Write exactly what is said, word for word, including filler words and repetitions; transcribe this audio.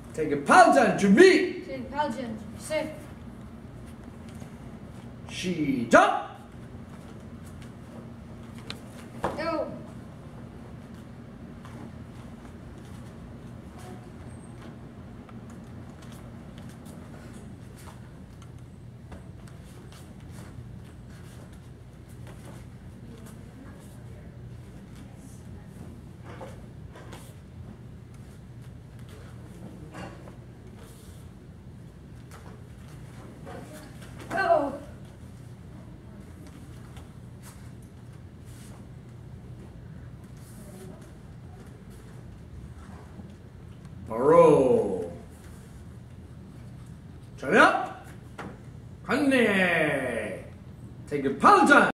Take 팔전 준비. Take 팔전 준비. 시작. Go. Go. 바로 전략 강내. Take 팔전.